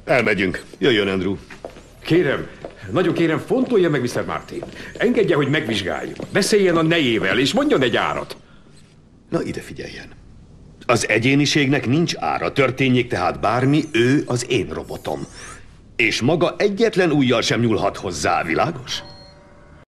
Elmegyünk. Jöjjön, Andrew. Kérem, nagyon kérem, fontolja meg Mr. Martin. Engedje, hogy megvizsgáljuk. Beszéljen a nejével, és mondjon egy árat. Na, ide figyeljen. Az egyéniségnek nincs ára, történjék tehát bármi, ő az én robotom. És maga egyetlen ujjal sem nyúlhat hozzá, világos?